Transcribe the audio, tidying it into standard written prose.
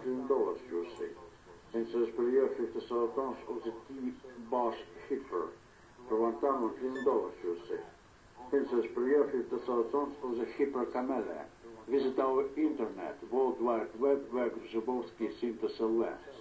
$1 USA. $1 $50 of the T-Boss Hipper for $1,000 USA. $10 $50 of the Hipper Camellia. Visit our internet, World Wide Web, where Grzybolski Synthesis